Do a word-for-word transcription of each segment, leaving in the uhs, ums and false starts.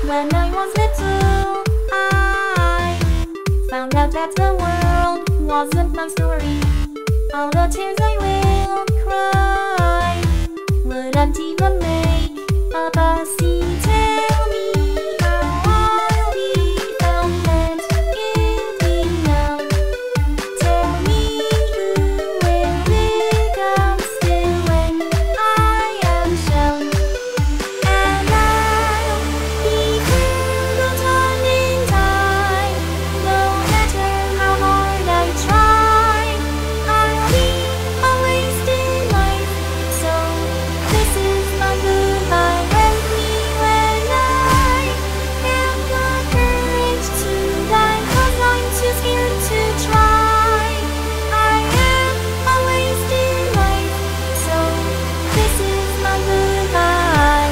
When I was little, I found out that the world wasn't my story. All the tears I will cry wouldn't even make a scene. Tell me how I'll be found and give me love. Tell me who will become still when I am shown. And I'll be forgotten in time, no matter how hard I try. I'll be a wasted life, so this is my goodbye. Let me when I have the courage to die, 'cause I'm too scared to try. I am a wasted life, so this is my goodbye.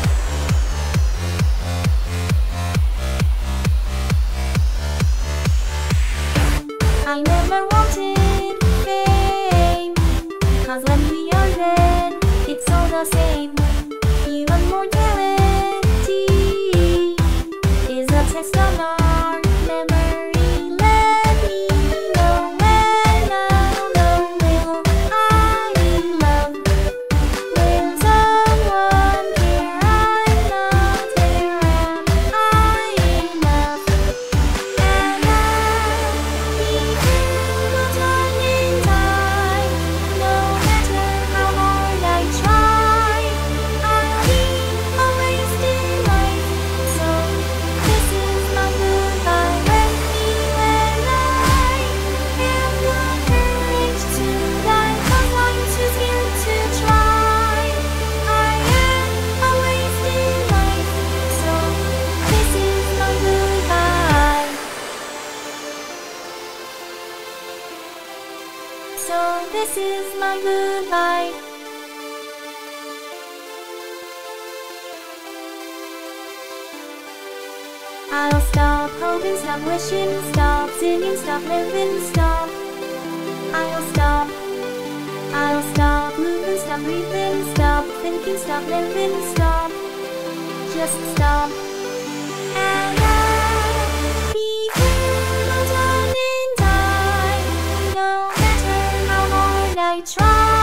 I never wanted fame, 'cause when we are dead, it's all the same. Human mortality is a test on our memory. Let me know when I'll know. Will I be loved? Will someone care? I'm not there. Am I enough? And I'll be forgotten in time, no matter how hard I try. I'll be a wasted life, so this is my goodbye. Let me when I have the courage to die, 'cause I'm too scared to try. I am a wasted life, so this is my goodbye. So this is my goodbye. I'll stop hoping, stop wishing, stop singing, stop living, stop. I'll stop. I'll stop moving, stop breathing, stop thinking, stop living, stop. Just stop. And I'll be forgotten in time, no matter how hard I try.